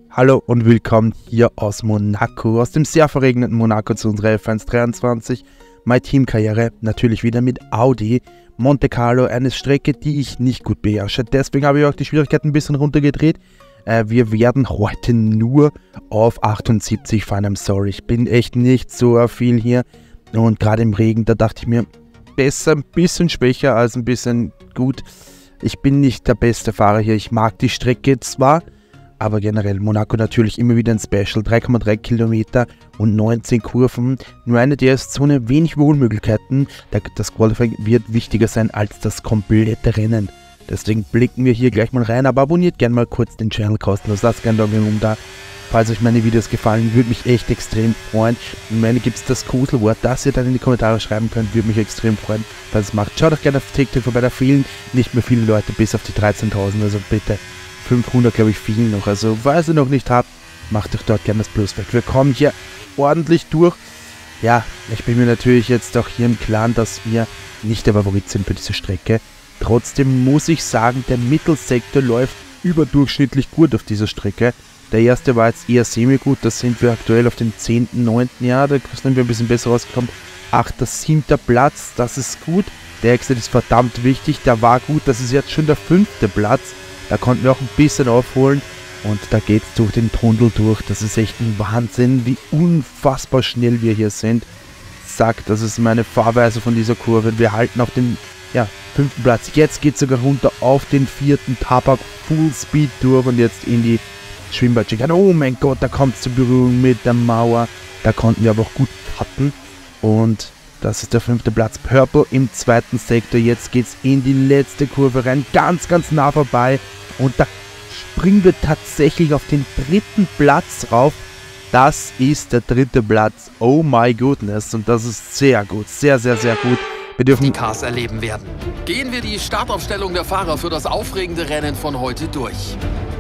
Hallo und willkommen hier aus Monaco, aus dem sehr verregneten Monaco zu unserer F1 23. Meine Teamkarriere natürlich wieder mit Audi. Monte Carlo, eine Strecke, die ich nicht gut beherrsche. Deswegen habe ich auch die Schwierigkeiten ein bisschen runtergedreht. Wir werden heute nur auf 78 fahren. I'm sorry, ich bin echt nicht so viel hier. Und gerade im Regen, da dachte ich mir, besser ein bisschen schwächer als ein bisschen gut. Ich bin nicht der beste Fahrer hier. Ich mag die Strecke zwar, aber generell Monaco natürlich immer wieder ein Special. 3,3 Kilometer und 19 Kurven. Nur eine DS-Zone, wenig Überholmöglichkeiten. Das Qualifying wird wichtiger sein als das komplette Rennen. Deswegen blicken wir hier gleich mal rein. Aber abonniert gerne mal kurz den Channel kostenlos. Lasst gerne Daumen rum da. Falls euch meine Videos gefallen, würde mich echt extrem freuen. Und wenn gibt es das Gruselwort, das ihr dann in die Kommentare schreiben könnt, würde mich extrem freuen, falls es macht. Schaut doch gerne auf TikTok vorbei, da fehlen nicht mehr viele Leute, bis auf die 13.000, also bitte. 500 glaube ich fehlen noch, also falls ihr noch nicht habt, macht euch dort gerne das Plus weg. Wir kommen hier ordentlich durch. Ja, ich bin mir natürlich jetzt auch hier im Klaren, dass wir nicht der Favorit sind für diese Strecke. Trotzdem muss ich sagen, der Mittelsektor läuft überdurchschnittlich gut auf dieser Strecke. Der erste war jetzt eher semi-gut, da sind wir aktuell auf dem 10., 9. Jahr, da sind wir ein bisschen besser rausgekommen. 8., 7. Platz, das ist gut. Der Exit ist verdammt wichtig, der war gut, das ist jetzt schon der 5. Platz. Da konnten wir auch ein bisschen aufholen und da geht es durch den Tunnel durch. Das ist echt ein Wahnsinn, wie unfassbar schnell wir hier sind. Zack, das ist meine Fahrweise von dieser Kurve. Wir halten auf den 5. Platz. Jetzt geht es sogar runter auf den 4. Tabak, Full Speed durch und jetzt in die Schwimmbadschikane. Oh mein Gott, da kommt es zur Berührung mit der Mauer. Da konnten wir aber auch gut cutten und das ist der 5. Platz. Purple im 2. Sektor. Jetzt geht es in die letzte Kurve rein. Ganz, ganz nah vorbei. Und da springen wir tatsächlich auf den 3. Platz rauf. Das ist der 3. Platz. Oh my goodness. Und das ist sehr gut. Sehr, sehr, sehr gut. Wir dürfen die Cars erleben werden. Gehen wir die Startaufstellung der Fahrer für das aufregende Rennen von heute durch.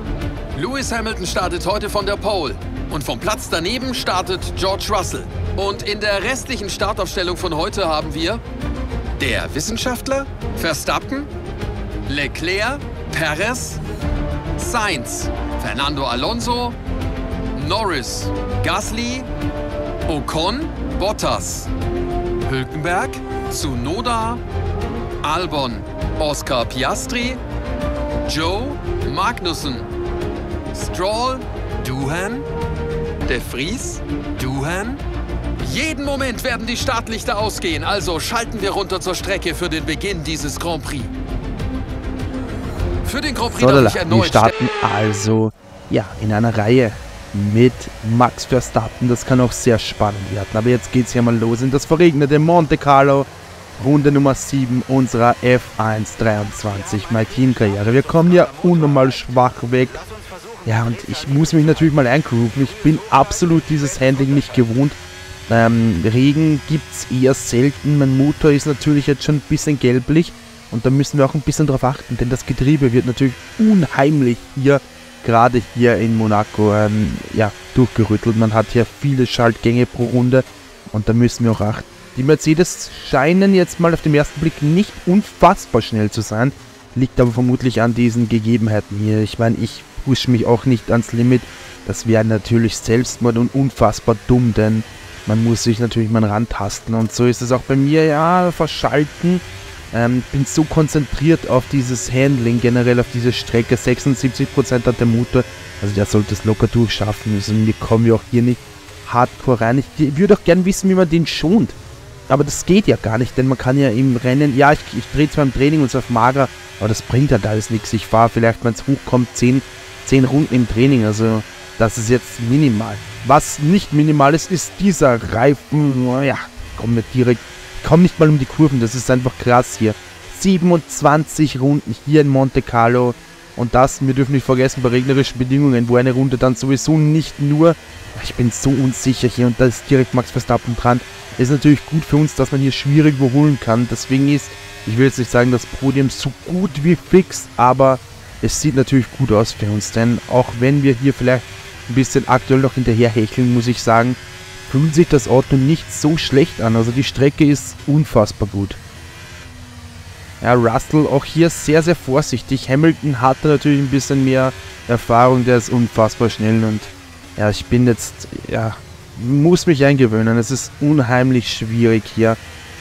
Lewis Hamilton startet heute von der Pole. Und vom Platz daneben startet George Russell. Und in der restlichen Startaufstellung von heute haben wir der Wissenschaftler, Verstappen, Leclerc, Perez, Sainz, Fernando Alonso, Norris, Gasly, Ocon, Bottas, Hülkenberg, Tsunoda, Albon, Oscar Piastri, Joe, Magnussen, Stroll, Doohan, De Vries, Doohan. Jeden Moment werden die Startlichter ausgehen, also schalten wir runter zur Strecke für den Beginn dieses Grand Prix. Für den Grand Prix darf ich erneut wir starten also in einer Reihe mit Max Verstappen. Das kann auch sehr spannend werden. Aber jetzt geht es ja mal los in das verregnete Monte Carlo. Runde Nummer 7 unserer F1 23. Meine Teamkarriere. Wir kommen ja unnormal schwach weg. Ja, und ich muss mich natürlich mal eingrooven. Ich bin absolut dieses Handling nicht gewohnt. Regen gibt es eher selten. Mein Motor ist natürlich jetzt schon ein bisschen gelblich. Und da müssen wir auch ein bisschen drauf achten, denn das Getriebe wird natürlich unheimlich hier, gerade hier in Monaco, durchgerüttelt. Man hat hier viele Schaltgänge pro Runde und da müssen wir auch achten. Die Mercedes scheinen jetzt mal auf den ersten Blick nicht unfassbar schnell zu sein, liegt aber vermutlich an diesen Gegebenheiten hier. Ich meine, ich pushe mich auch nicht ans Limit. Das wäre natürlich Selbstmord und unfassbar dumm, denn man muss sich natürlich mal rantasten und so ist es auch bei mir, verschalten. Bin so konzentriert auf dieses Handling, generell auf diese Strecke. 76% hat der Motor, also der sollte es locker durchschaffen. Also wir kommen ja auch hier nicht hardcore rein. Ich würde auch gern wissen, wie man den schont. Aber das geht ja gar nicht, denn man kann ja im Rennen, ich drehe zwar im Training und so auf mager, aber das bringt halt alles nichts. Ich fahre vielleicht, wenn es hochkommt, 10 Runden im Training, also das ist jetzt minimal. Was nicht minimal ist, ist dieser Reifen, komm nicht mal um die Kurven, das ist einfach krass hier. 27 Runden hier in Monte Carlo und das, wir dürfen nicht vergessen, bei regnerischen Bedingungen, wo eine Runde dann sowieso nicht nur, ich bin so unsicher hier und da ist direkt Max Verstappen dran, ist natürlich gut für uns, dass man hier schwierig überholen kann, deswegen ist, ich will jetzt nicht sagen, das Podium so gut wie fix, aber es sieht natürlich gut aus für uns, denn auch wenn wir hier vielleicht ein bisschen aktuell noch hinterher hecheln, muss ich sagen, fühlt sich das Auto nicht so schlecht an. Also die Strecke ist unfassbar gut. Ja, Russell auch hier sehr, sehr vorsichtig. Hamilton hatte natürlich ein bisschen mehr Erfahrung, der ist unfassbar schnell und ja, ich bin jetzt, ja, muss mich eingewöhnen. Es ist unheimlich schwierig hier,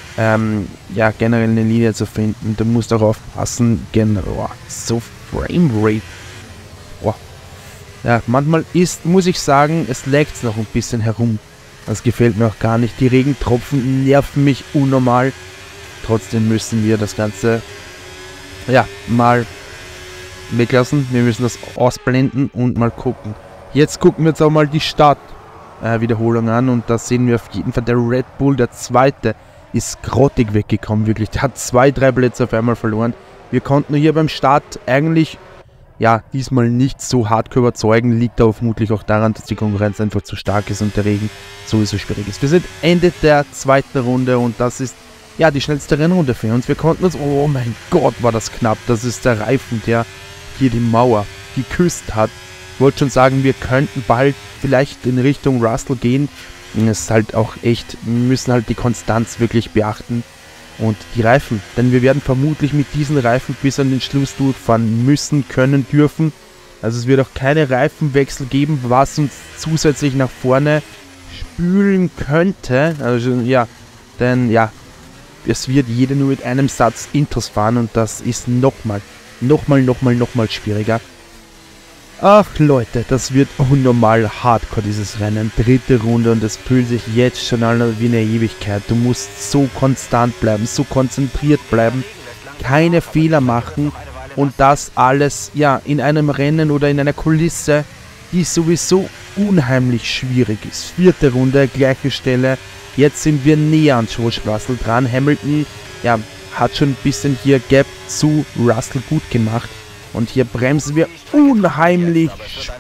ja, generell eine Linie zu finden. Du musst auch aufpassen, genau, so Framerate. Oh. Ja, manchmal muss ich sagen, es laggt noch ein bisschen herum. Das gefällt mir auch gar nicht. Die Regentropfen nerven mich unnormal. Trotzdem müssen wir das Ganze, ja, mal weglassen. Wir müssen das ausblenden und mal gucken. Jetzt gucken wir uns auch mal die Startwiederholung an und da sehen wir auf jeden Fall, der Red Bull, der zweite, ist grottig weggekommen, wirklich. Der hat 2-3 Plätze auf einmal verloren. Wir konnten hier beim Start eigentlich, ja, diesmal nicht so hardcore überzeugen. Liegt aber vermutlich auch daran, dass die Konkurrenz einfach zu stark ist und der Regen sowieso schwierig ist. Wir sind Ende der zweiten Runde und das ist, ja, die schnellste Rennrunde für uns. Wir konnten uns, oh mein Gott, war das knapp. Das ist der Reifen, der hier die Mauer geküsst hat. Ich wollte schon sagen, wir könnten bald vielleicht in Richtung Russell gehen. Es ist halt auch echt, wir müssen halt die Konstanz wirklich beachten. Und die Reifen, denn wir werden vermutlich mit diesen Reifen bis an den Schluss durchfahren müssen, können, dürfen. Also es wird auch keine Reifenwechsel geben, was uns zusätzlich nach vorne spülen könnte. Also ja, denn ja, es wird jeder nur mit einem Satz Intros fahren und das ist nochmal schwieriger. Ach Leute, das wird unnormal hardcore, dieses Rennen. Dritte Runde und es fühlt sich jetzt schon an wie eine Ewigkeit. Du musst so konstant bleiben, so konzentriert bleiben, keine Fehler machen und das alles, ja, in einem Rennen oder in einer Kulisse, die sowieso unheimlich schwierig ist. Vierte Runde, gleiche Stelle. Jetzt sind wir näher an George Russell dran. Hamilton, ja, hat schon ein bisschen hier Gap zu Russell gut gemacht. Und hier bremsen wir unheimlich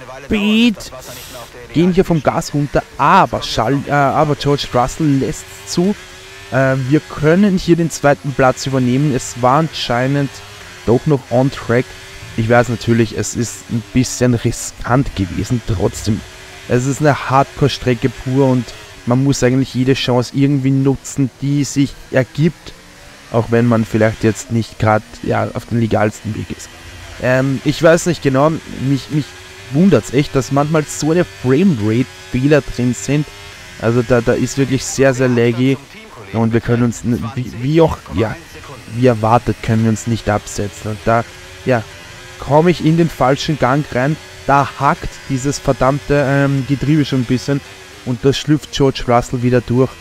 spät. Gehen hier vom Gas runter, aber George Russell lässt zu. Wir können hier den zweiten Platz übernehmen. Es war anscheinend doch noch on track. Ich weiß natürlich, es ist ein bisschen riskant gewesen. Trotzdem, es ist eine Hardcore-Strecke pur und man muss eigentlich jede Chance irgendwie nutzen, die sich ergibt. Auch wenn man vielleicht jetzt nicht gerade, ja, auf dem legalsten Weg ist. Ich weiß nicht genau, mich wundert es echt, dass manchmal so eine Framerate-Fehler drin sind. Also da ist wirklich sehr, sehr laggy und wir können uns, wie auch, ja, wie erwartet, können wir uns nicht absetzen. Und da, ja, komme ich in den falschen Gang rein, da hackt dieses verdammte Getriebe schon ein bisschen und das schlüpft George Russell wieder durch.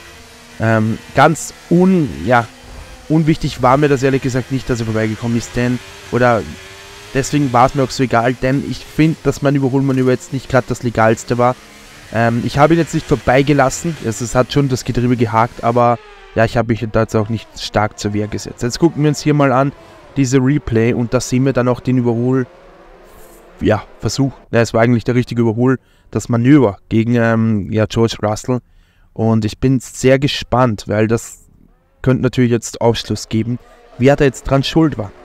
Ganz unwichtig war mir das ehrlich gesagt nicht, dass er vorbeigekommen ist, denn, oder deswegen war es mir auch so egal, denn ich finde, dass mein Überholmanöver jetzt nicht gerade das legalste war. Ich habe ihn jetzt nicht vorbeigelassen, es hat schon das Getriebe gehakt, aber ja, ich habe mich da jetzt auch nicht stark zur Wehr gesetzt. Jetzt gucken wir uns hier mal an, diese Replay, und da sehen wir dann auch den Versuch. Ja, es war eigentlich der richtige Überhol, das Manöver gegen George Russell. Und ich bin sehr gespannt, weil das könnte natürlich jetzt Aufschluss geben, wer da jetzt dran schuld war.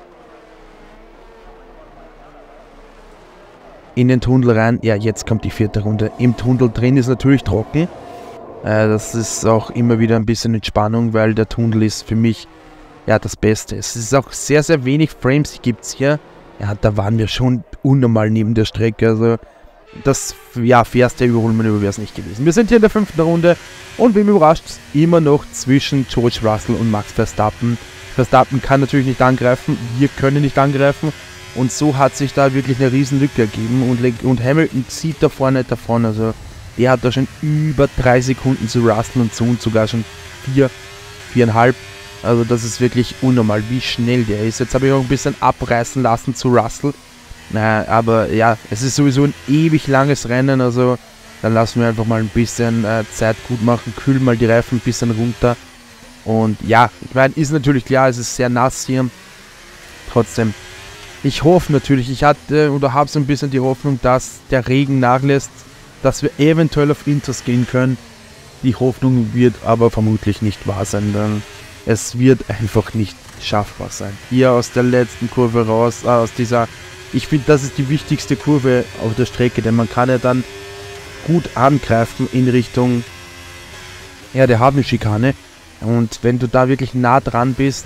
In den Tunnel rein, ja, jetzt kommt die vierte Runde. Im Tunnel drin ist natürlich trocken. Das ist auch immer wieder ein bisschen Entspannung, weil der Tunnel ist für mich, ja, das Beste. Es ist auch sehr, sehr wenig Frames gibt es hier. Ja, da waren wir schon unnormal neben der Strecke. Also das, ja, fairste Überholmanöver wäre es nicht gewesen. Wir sind hier in der fünften Runde und wem überrascht es, immer noch zwischen George Russell und Max Verstappen. Verstappen kann natürlich nicht angreifen, wir können nicht angreifen. Und so hat sich da wirklich eine riesen Lücke ergeben und Hamilton zieht da vorne davon, also der hat da schon über 3 Sekunden zu Russell und zu uns sogar schon 4,5. Also das ist wirklich unnormal, wie schnell der ist. Jetzt habe ich auch ein bisschen abreißen lassen zu Russell. Aber ja, es ist sowieso ein ewig langes Rennen, also dann lassen wir einfach mal ein bisschen Zeit gut machen, kühlen mal die Reifen ein bisschen runter. Und ja, ich meine, ist natürlich klar, es ist sehr nass hier. Trotzdem, ich hoffe natürlich, ich hatte oder habe so ein bisschen die Hoffnung, dass der Regen nachlässt, dass wir eventuell auf Inters gehen können. Die Hoffnung wird aber vermutlich nicht wahr sein, denn es wird einfach nicht schaffbar sein. Hier aus der letzten Kurve raus, ich finde, das ist die wichtigste Kurve auf der Strecke, denn man kann ja dann gut angreifen in Richtung, ja, der Habenschikane. Und wenn du da wirklich nah dran bist,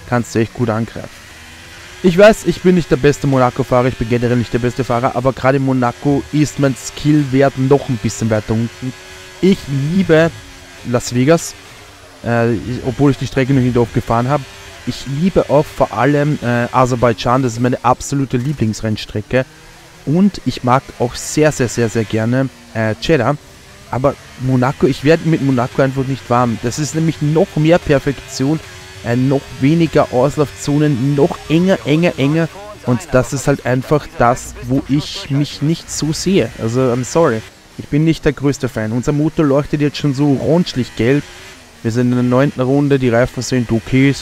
kannst du echt gut angreifen. Ich weiß, ich bin nicht der beste Monaco-Fahrer, ich bin generell nicht der beste Fahrer, aber gerade in Monaco ist mein Skillwert noch ein bisschen weiter unten. Ich liebe Las Vegas, obwohl ich die Strecke noch nicht oft gefahren habe. Ich liebe auch vor allem Aserbaidschan, das ist meine absolute Lieblingsrennstrecke. Und ich mag auch sehr, sehr, sehr, sehr gerne Jeddah. Aber Monaco, ich werde mit Monaco einfach nicht warm. Das ist nämlich noch mehr Perfektion, noch weniger Auslaufzonen, noch enger. Und das ist halt einfach das, wo ich mich nicht so sehe. Also, I'm sorry. Ich bin nicht der größte Fan. Unser Motor leuchtet jetzt schon so rundlich gelb. Wir sind in der 9. Runde, die Reifen sind okay,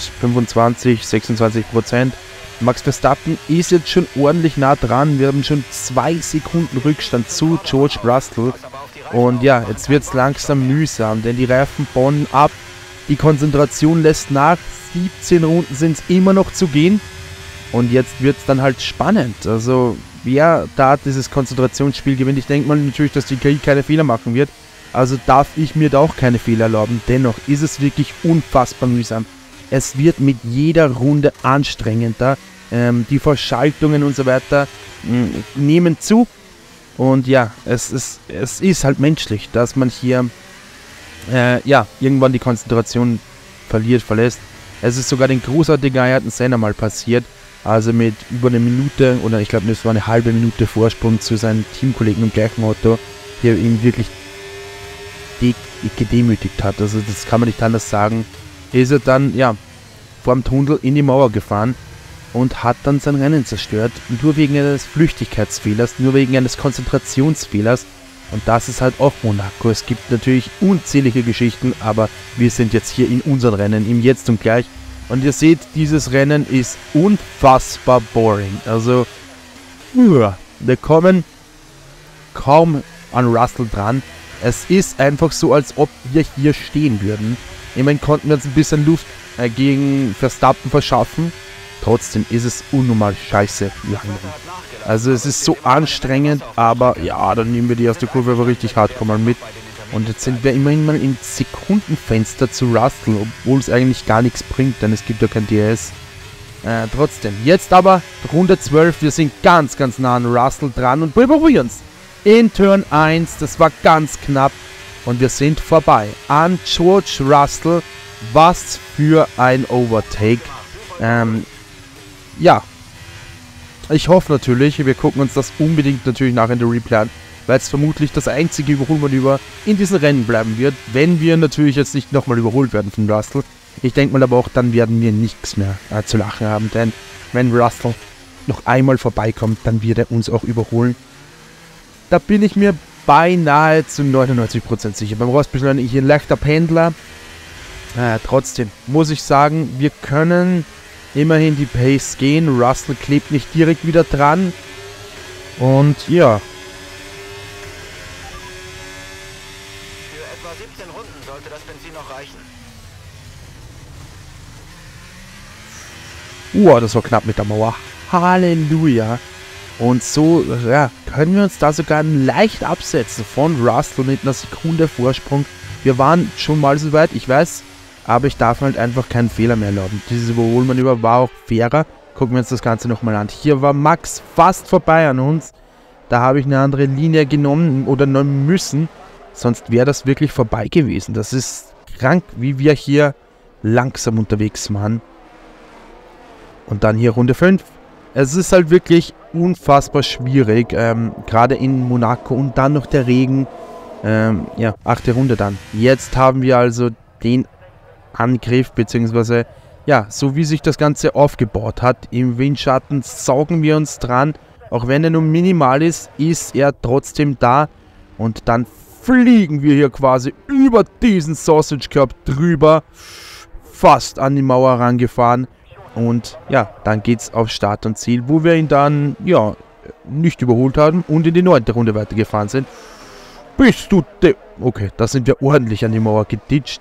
25-26%. Max Verstappen ist jetzt schon ordentlich nah dran. Wir haben schon 2 Sekunden Rückstand zu George Russell. Und ja, jetzt wird es langsam mühsam, denn die Reifen bauen ab. Die Konzentration lässt nach. 17 Runden sind es immer noch zu gehen. Und jetzt wird es dann halt spannend. Also, wer da dieses Konzentrationsspiel gewinnt, ich denke mal natürlich, dass die KI keine Fehler machen wird. Also darf ich mir da auch keine Fehler erlauben. Dennoch ist es wirklich unfassbar mühsam. Es wird mit jeder Runde anstrengender. Die Verschaltungen und so weiter nehmen zu. Und ja, es ist halt menschlich, dass man hier irgendwann die Konzentration verlässt. Es ist sogar den großartigen Ayrton Senna mal passiert. Also mit über eine Minute, oder ich glaube, es war eine halbe Minute Vorsprung zu seinen Teamkollegen im gleichen Auto, der ihn wirklich gedemütigt hat. Also das kann man nicht anders sagen. Ist er dann, vorm Tunnel in die Mauer gefahren und hat dann sein Rennen zerstört. Nur wegen eines Flüchtigkeitsfehlers, nur wegen eines Konzentrationsfehlers. Und das ist halt auch Monaco. Es gibt natürlich unzählige Geschichten, aber wir sind jetzt hier in unserem Rennen, im Jetzt und Gleich. Und ihr seht, dieses Rennen ist unfassbar boring. Also, wir kommen kaum an Russell dran. Es ist einfach so, als ob wir hier stehen würden. Immerhin konnten wir uns ein bisschen Luft gegen Verstappen verschaffen. Trotzdem ist es unnormal scheiße langsam. Also es ist so anstrengend, aber ja, dann nehmen wir die erste Kurve aber richtig hardcore mal mit. Und jetzt sind wir immerhin mal im Sekundenfenster zu Russell, obwohl es eigentlich gar nichts bringt, denn es gibt ja kein DRS. Trotzdem, jetzt aber Runde 12, wir sind ganz nah an Russell dran und wir probieren es. In Turn 1, das war ganz knapp und wir sind vorbei an George Russell. Was für ein Overtake. Ich hoffe natürlich, wir gucken uns das unbedingt natürlich nach in der Replay an, weil es vermutlich das einzige Überholmanöver in diesem Rennen bleiben wird, wenn wir natürlich jetzt nicht nochmal überholt werden von Russell. Ich denke mal aber auch, dann werden wir nichts mehr zu lachen haben, denn wenn Russell noch einmal vorbeikommt, dann wird er uns auch überholen. Da bin ich mir beinahe zu 99% sicher. Beim Rostbeschleunigen hier ein leichter Pendler. Trotzdem muss ich sagen, wir können immerhin die Pace gehen. Russell klebt nicht direkt wieder dran. Und ja. Für etwa 17 Runden sollte das Benzin noch reichen. Das war knapp mit der Mauer. Halleluja. Und so können wir uns da sogar leicht absetzen von Russell mit einer Sekunde Vorsprung. Wir waren schon mal so weit, ich weiß, aber ich darf halt einfach keinen Fehler mehr erlauben. Dieses Überholmanöver war auch fairer. Gucken wir uns das Ganze nochmal an. Hier war Max fast vorbei an uns. Da habe ich eine andere Linie genommen oder nehmen müssen. Sonst wäre das wirklich vorbei gewesen. Das ist krank, wie wir hier langsam unterwegs waren. Und dann hier Runde 5. Es ist halt wirklich unfassbar schwierig, gerade in Monaco und dann noch der Regen. 8. Runde dann. Jetzt haben wir also den Angriff, beziehungsweise, so wie sich das Ganze aufgebaut hat. Im Windschatten saugen wir uns dran. Auch wenn er nur minimal ist, ist er trotzdem da. Und dann fliegen wir hier quasi über diesen Sausage Curb drüber. Fast an die Mauer rangefahren. Und dann geht's auf Start und Ziel, wo wir ihn dann, nicht überholt haben und in die 9. Runde weitergefahren sind. Bist du okay, da sind wir ordentlich an die Mauer geditscht.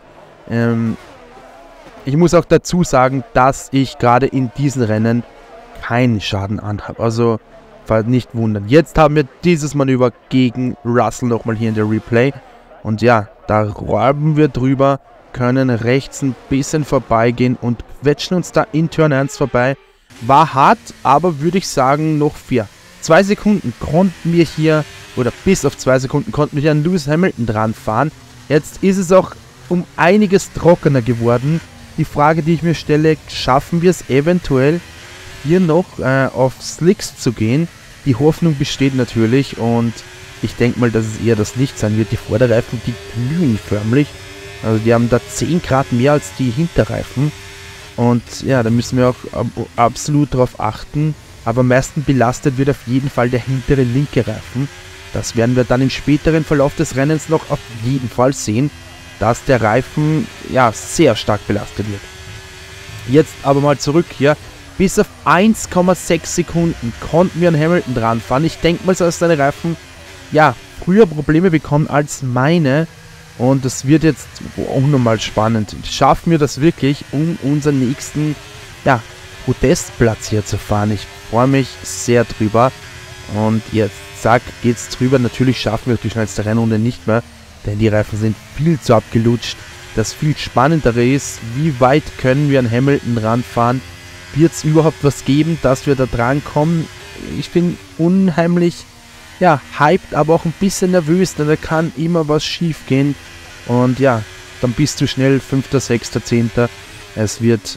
Ich muss auch dazu sagen, dass ich gerade in diesen Rennen keinen Schaden anhabe. Also, nicht wundern. Jetzt haben wir dieses Manöver gegen Russell nochmal hier in der Replay. Und da räumen wir drüber. können rechts ein bisschen vorbeigehen und quetschen uns da in Turn 1 vorbei. War hart, aber würde ich sagen noch fair. 2 Sekunden konnten wir hier, oder bis auf 2 Sekunden konnten wir hier an Lewis Hamilton dran fahren. Jetzt ist es auch um einiges trockener geworden. Die Frage, die ich mir stelle, schaffen wir es eventuell hier noch auf Slicks zu gehen? Die Hoffnung besteht natürlich und ich denke mal, dass es eher das Licht sein wird. Die Vorderreifen, die glühen förmlich. Also die haben da 10 Grad mehr als die Hinterreifen. Und ja, da müssen wir auch absolut drauf achten. Aber am meisten belastet wird auf jeden Fall der hintere linke Reifen. Das werden wir dann im späteren Verlauf des Rennens noch auf jeden Fall sehen, dass der Reifen ja sehr stark belastet wird. Jetzt aber mal zurück hier. Bis auf 1,6 Sekunden konnten wir an Hamilton dran fahren. Ich denke mal, dass seine Reifen ja früher Probleme bekommen als meine. Und das wird jetzt unnormal spannend. Schaffen wir das wirklich, um unseren nächsten Podestplatz hier zu fahren? Ich freue mich sehr drüber. Und jetzt geht's drüber. Natürlich schaffen wir die schnellste Rennrunde nicht mehr, denn die Reifen sind viel zu abgelutscht. Das viel Spannendere ist, wie weit können wir an Hamilton ranfahren? Wird es überhaupt was geben, dass wir da dran kommen? Ich bin unheimlich hyped, aber auch ein bisschen nervös, denn da kann immer was schief gehen. Und ja, dann bist du schnell 5., 6., 10. Es wird,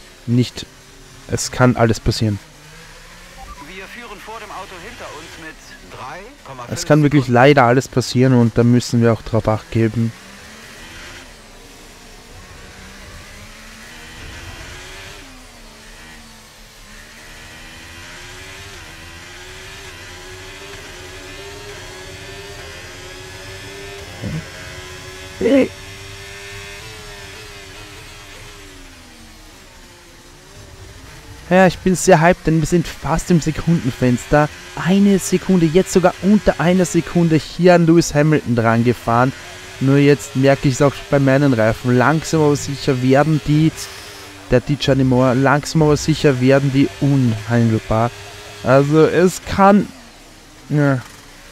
es kann alles passieren. Wir führen vor dem Auto hinter uns mit 3,5. Es kann wirklich leider alles passieren und da müssen wir auch drauf Acht geben. Ja, ich bin sehr hyped, denn wir sind fast im Sekundenfenster. 1 Sekunde, jetzt sogar unter 1 Sekunde hier an Lewis Hamilton dran gefahren. Nur jetzt merke ich es auch bei meinen Reifen. Langsam aber sicher werden die, der DJ Moore, langsam aber sicher werden die unheilbar. Also es kann... Ja.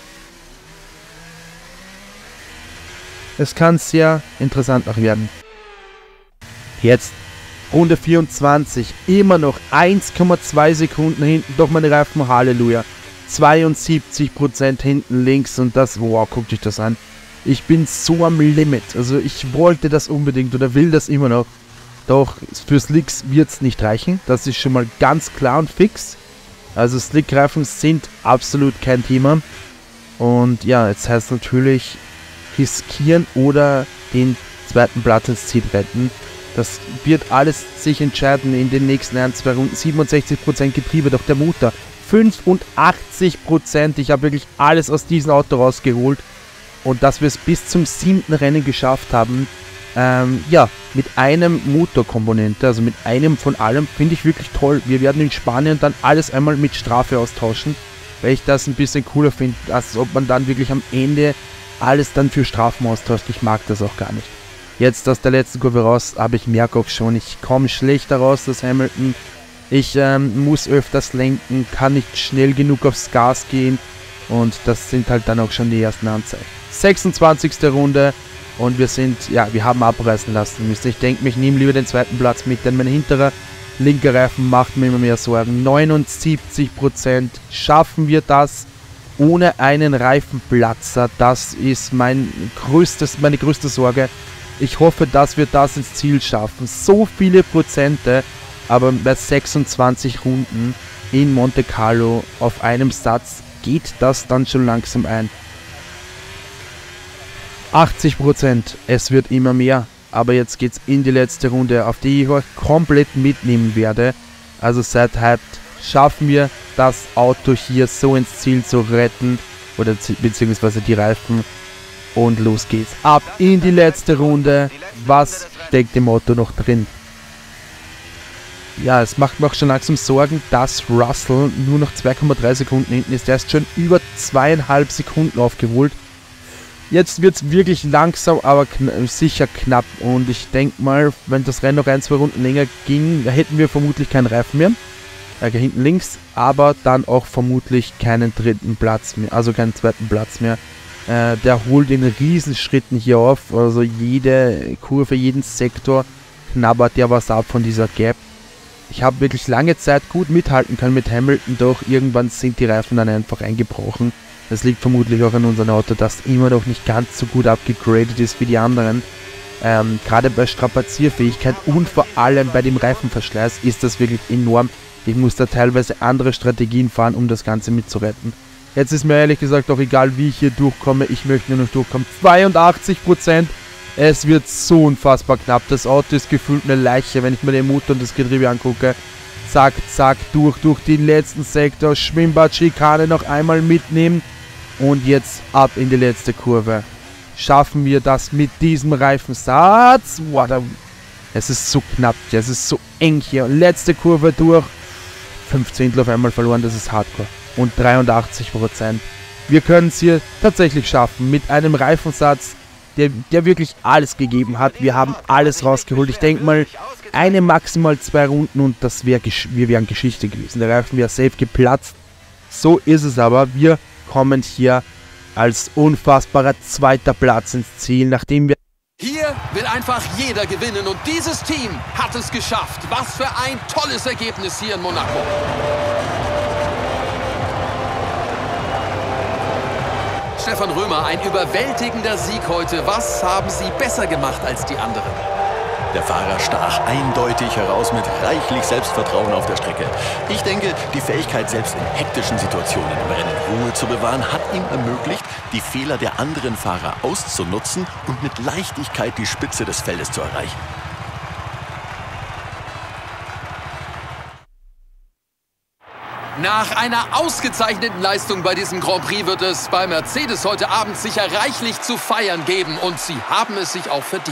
Es kann sehr interessant noch werden. Jetzt Runde 24, immer noch 1,2 Sekunden hinten, doch meine Reifen, Halleluja. 72% hinten links und das, wow, guckt euch das an. Ich bin so am Limit, also ich wollte das unbedingt oder will das immer noch. Doch für Slicks wird es nicht reichen, das ist schon mal ganz klar und fix. Also Slick-Reifen sind absolut kein Thema. Und ja, jetzt heißt natürlich riskieren oder den zweiten Platz ins Ziel retten. Das wird alles sich entscheiden in den nächsten 1-2 Runden. 67% Getriebe, doch der Motor 85%. Ich habe wirklich alles aus diesem Auto rausgeholt. Und dass wir es bis zum 7. Rennen geschafft haben, mit einem Motorkomponente, also mit einem von allem, finde ich wirklich toll. Wir werden in Spanien dann alles einmal mit Strafe austauschen, weil ich das ein bisschen cooler finde, als ob man dann wirklich am Ende alles dann für Strafen austauscht. Ich mag das auch gar nicht. Jetzt aus der letzten Kurve raus, aber ich merke auch schon, ich komme schlechter raus aus Hamilton. Ich muss öfters lenken, kann nicht schnell genug aufs Gas gehen und das sind halt dann auch schon die ersten Anzeichen. 26. Runde und wir haben abreißen lassen müssen. Ich denke, ich nehme lieber den zweiten Platz mit, denn mein hinterer linker Reifen macht mir immer mehr Sorgen. 79%, schaffen wir das ohne einen Reifenplatzer? Das ist meine größte Sorge. Ich hoffe, dass wir das ins Ziel schaffen. So viele Prozente, aber bei 26 Runden in Monte Carlo auf einem Satz geht das dann schon langsam ein. 80%, es wird immer mehr, aber jetzt geht's in die letzte Runde, auf die ich euch komplett mitnehmen werde. Also seid hyped, schaffen wir das Auto hier so ins Ziel zu retten, oder beziehungsweise die Reifen. Und los geht's. Ab in die letzte Runde. Was steckt im Auto noch drin? Ja, es macht mir auch schon langsam Sorgen, dass Russell nur noch 2,3 Sekunden hinten ist. Der ist schon über 2,5 Sekunden aufgeholt. Jetzt wird es wirklich langsam, aber sicher knapp. Und ich denke mal, wenn das Rennen noch 1-2 Runden länger ging, hätten wir vermutlich keinen Reifen mehr. Hinten links. Aber dann auch vermutlich keinen dritten Platz mehr. Also keinen zweiten Platz mehr. Der holt in Riesenschritten hier auf, also jede Kurve, jeden Sektor knabbert ja was ab von dieser Gap. Ich habe wirklich lange Zeit gut mithalten können mit Hamilton, doch irgendwann sind die Reifen dann einfach eingebrochen. Das liegt vermutlich auch an unserem Auto, das immer noch nicht ganz so gut abgegradet ist wie die anderen. Gerade bei Strapazierfähigkeit und vor allem bei dem Reifenverschleiß ist das wirklich enorm. Ich muss da teilweise andere Strategien fahren, um das Ganze mitzuretten. Jetzt ist mir ehrlich gesagt auch egal, wie ich hier durchkomme. Ich möchte nur noch durchkommen. 82%. Es wird so unfassbar knapp. Das Auto ist gefühlt eine Leiche, wenn ich mir den Motor und das Getriebe angucke. Zack, zack, durch den letzten Sektor. Schwimmbad-Schikane noch einmal mitnehmen. Und jetzt ab in die letzte Kurve. Schaffen wir das mit diesem Reifensatz? Wow, es ist so knapp, es ist so eng hier. Letzte Kurve durch. 5 Zehntel auf einmal verloren, das ist Hardcore. Und 83%. Wir können es hier tatsächlich schaffen mit einem Reifensatz, der wirklich alles gegeben hat. Wir haben alles rausgeholt. Ich denke mal, eine maximal 2 Runden und wir wären Geschichte gewesen. Der Reifen wäre safe geplatzt. So ist es aber. Wir kommen hier als unfassbarer 2. Platz ins Ziel, nachdem wir... Hier will einfach jeder gewinnen und dieses Team hat es geschafft. Was für ein tolles Ergebnis hier in Monaco. Stefan Römer, ein überwältigender Sieg heute. Was haben Sie besser gemacht als die anderen? Der Fahrer stach eindeutig heraus mit reichlich Selbstvertrauen auf der Strecke. Ich denke, die Fähigkeit, selbst in hektischen Situationen im Rennen Ruhe zu bewahren, hat ihm ermöglicht, die Fehler der anderen Fahrer auszunutzen und mit Leichtigkeit die Spitze des Feldes zu erreichen. Nach einer ausgezeichneten Leistung bei diesem Grand Prix wird es bei Mercedes heute Abend sicher reichlich zu feiern geben und sie haben es sich auch verdient.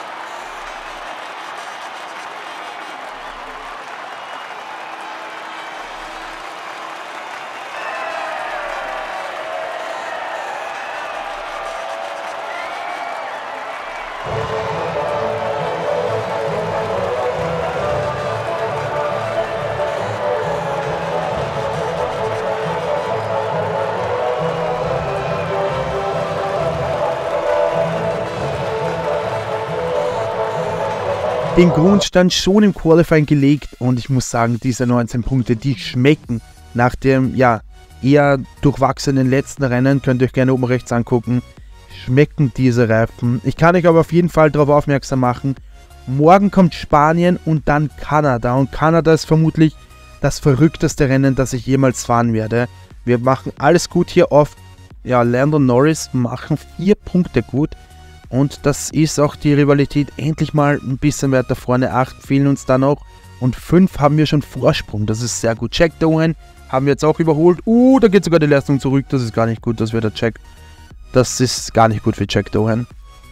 Den Grundstand schon im Qualifying gelegt und ich muss sagen, diese 19 Punkte, die schmecken nach dem, ja, eher durchwachsenen letzten Rennen, könnt ihr euch gerne oben rechts angucken, schmecken diese Reifen. Ich kann euch aber auf jeden Fall darauf aufmerksam machen, morgen kommt Spanien und dann Kanada und Kanada ist vermutlich das verrückteste Rennen, das ich jemals fahren werde. Wir machen alles gut hier auf, ja, Lando Norris machen 4 Punkte gut. Und das ist auch die Rivalität endlich mal ein bisschen weiter vorne. 8 fehlen uns da noch. Und 5 haben wir schon Vorsprung. Das ist sehr gut. Jack Doohan haben wir jetzt auch überholt. Da geht sogar die Leistung zurück. Das ist gar nicht gut, dass wir da Jack. Das ist gar nicht gut für Jack Doohan.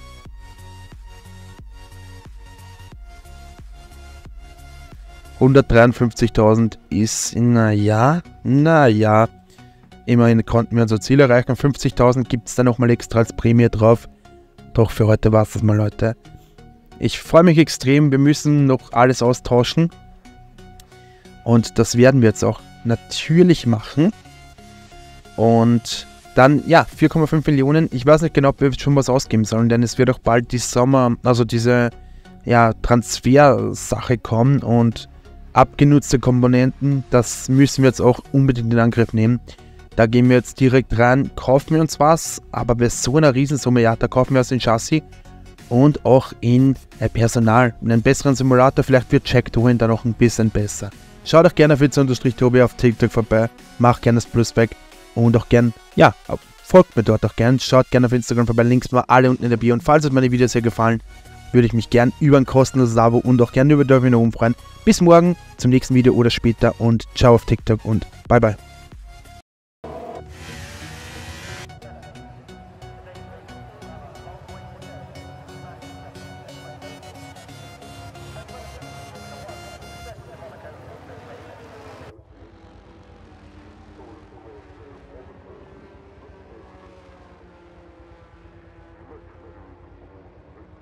$153.000 ist, naja. Immerhin konnten wir unser Ziel erreichen. 50.000 gibt es da nochmal extra als Prämie drauf. Doch für heute war es das mal, Leute. Ich freue mich extrem. Wir müssen noch alles austauschen. Und das werden wir jetzt auch natürlich machen. Und dann, ja, 4,5 Millionen. Ich weiß nicht genau, ob wir schon was ausgeben sollen, denn es wird auch bald die diese Transfersache kommen und abgenutzte Komponenten, das müssen wir jetzt auch unbedingt in Angriff nehmen. Da gehen wir jetzt direkt rein, kaufen wir uns was, aber bei so einer Riesensumme, ja, da kaufen wir uns in Chassis und auch in Personal. Einen besseren Simulator, vielleicht wird Jack Doohan da noch ein bisschen besser. Schaut auch gerne auf Witze_Tobi auf TikTok vorbei, macht gerne das Plus weg und auch gern, ja, folgt mir dort auch gern, schaut gerne auf Instagram vorbei, Links mal alle unten in der Bio und falls euch meine Videos hier gefallen, würde ich mich gern über ein kostenloses Abo und auch gerne über Daumen nach oben freuen. Bis morgen zum nächsten Video oder später und ciao auf TikTok und bye bye.